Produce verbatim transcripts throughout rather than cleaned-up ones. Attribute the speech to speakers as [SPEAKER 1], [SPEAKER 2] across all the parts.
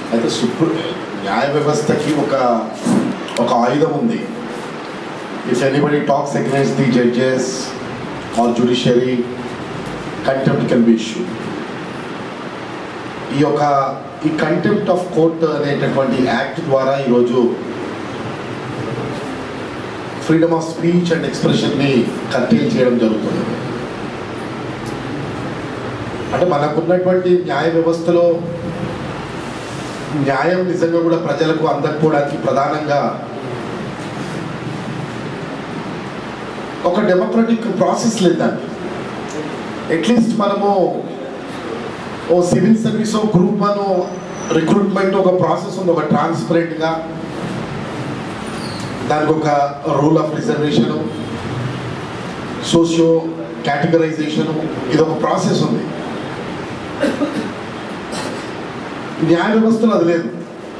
[SPEAKER 1] అయితే సుప్రీం న్యాయ వ్యవస్థకి ఒక ఒక ఆయుధం ఉంది. If anybody talks against the judges or judiciary, contempt can be issue. ఈ యొక్క ఈ కంటెంప్ట్ ఆఫ్ కోర్ట్ అనేటటువంటి యాక్ట్ ద్వారా ఈరోజు ఫ్రీడమ్ ఆఫ్ స్పీచ్ అండ్ ఎక్స్ప్రెషన్ని కర్టైల్ చేయడం జరుగుతుంది. అంటే మనకున్నటువంటి న్యాయ వ్యవస్థలో న్యాయం నిజంగా కూడా ప్రజలకు అందకపోవడానికి ప్రధానంగా ఒక డెమోక్రటిక్ ప్రాసెస్ లేదండి. అట్లీస్ట్ మనము ఓ civil service group one recruitment ఒక ప్రాసెస్ ఉంది, ఒక ట్రాన్స్పరెంట్గా దానికి ఒక rule of reservation, socio categorization, ఇది ఒక ప్రాసెస్ ఉంది. న్యాయ వ్యవస్థలో అది లేదు.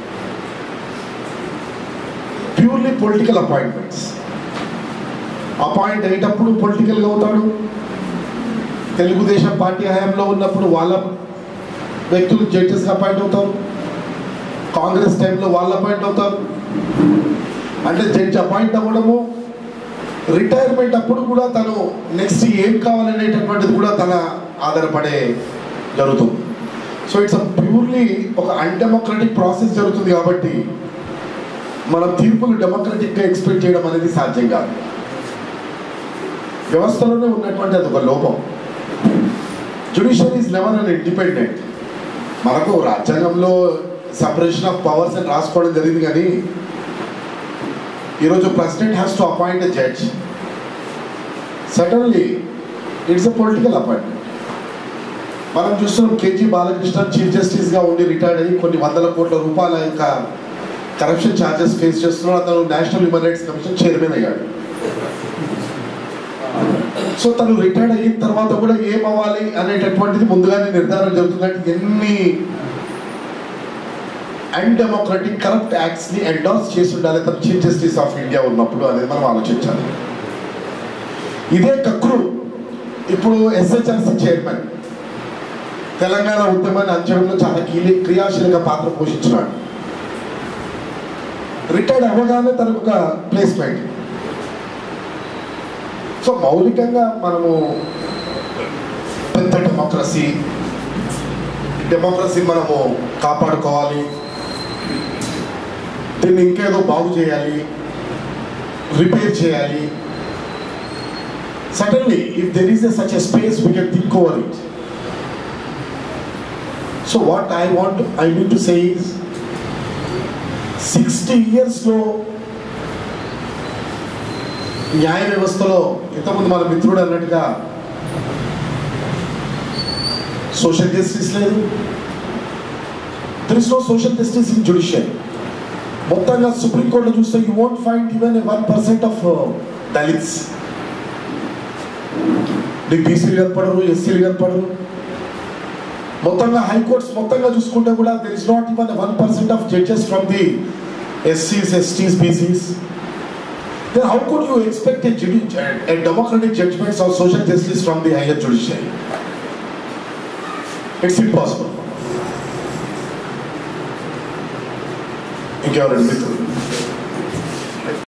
[SPEAKER 1] Purely political appointments. అపాయింట్ అయ్యేటప్పుడు పొలిటికల్గా అవుతాడు. తెలుగుదేశం పార్టీ హయాంలో ఉన్నప్పుడు వాళ్ళ వ్యక్తులు జడ్జెస్గా అపాయింట్ అవుతారు, కాంగ్రెస్ టైంలో వాళ్ళు అపాయింట్ అవుతారు. అంటే జడ్జి అపాయింట్ అవ్వడము, రిటైర్మెంట్ అప్పుడు కూడా తను నెక్స్ట్ ఏం కావాలనేటటువంటిది కూడా తన ఆధారపడే జరుగుతుంది. సో ఇట్స్ అ ప్యూర్లీ ఒక అన్డెమోక్రటిక్ ప్రాసెస్ జరుగుతుంది. కాబట్టి మనం తీర్పులు డెమోక్రటిక్గా ఎక్స్పెక్ట్ చేయడం అనేది సాధ్యం కాదు. వ్యవస్థలోనే ఉన్నటువంటి అది ఒక లోపం. Judiciary is never an independent. మనకు రాజ్యాంగంలో సపరేషన్ ఆఫ్ పవర్స్ అని రాసుకోవడం జరిగింది, కానీ ఈరోజు president has to appoint a judge. Suddenly it's a political appointment. మనం చూస్తున్నాం కేజీ బాలకృష్ణ చీఫ్ జస్టిస్గా ఉండి రిటైర్డ్ అయ్యి కొన్ని వందల కోట్ల రూపాయల యొక్క కరప్షన్ ఛార్జెస్ ఫేస్ చేస్తున్నాడు. అతను national human rights commission chairman అయ్యాడు. సో తను రిటైర్డ్ అయిన తర్వాత కూడా ఏమవ్వాలి అనేటటువంటిది ముందుగానే నిర్ధారణ జరుగుతుందంటే ఎన్ని అన్డెమోక్రటిక్ కరప్ట్ యాక్ట్స్ని ఎండార్స్ చేసి ఉండాలి తను చీఫ్ జస్టిస్ ఆఫ్ ఇండియా ఉన్నప్పుడు అనేది మనం ఆలోచించాలి. ఇదే కక్రు ఇప్పుడు ఎస్హెచ్ఆర్సీ చైర్మన్ తెలంగాణ ఉద్యమాన్ని అంచడంలో చాలా కీలక క్రియాశీలక పాత్ర పోషించినాడు. రిటైర్డ్ అవ్వగానే తనకు ఒక ప్లేస్మెంట్. సో మౌలికంగా మనము పెద్ద డెమోక్రసీ డెమోక్రసీ మనము కాపాడుకోవాలి, దీన్ని ఇంకేదో బాగు చేయాలి, రిపేర్ చేయాలి. Suddenly if there is a such a space we can think over it. So what I want I need to say is sixty ఇయర్స్లో న్యాయ వ్యవస్థలో ఇంతకుముందు మన మిత్రుడు అన్నట్టుగా సోషల్ జస్టిస్ లేదు. There is no social justice in judiciary. మొత్తంగా సుప్రీంకోర్టులో చూస్తే you won't find even one percent of Dalits. నీకు బీసీలు కనపడరు, ఎస్సీలు కనపడరు. మొత్తంగా హైకోర్ట్స్ మొత్తంగా చూసుకుంటే కూడా there is not even one percent of judges from the ఎస్సీస్, STs, BCs. Then how could you expect a, a democratic judgments or social justice from the higher judiciary? It's impossible. ఇంకెవరండి మిత్రులు?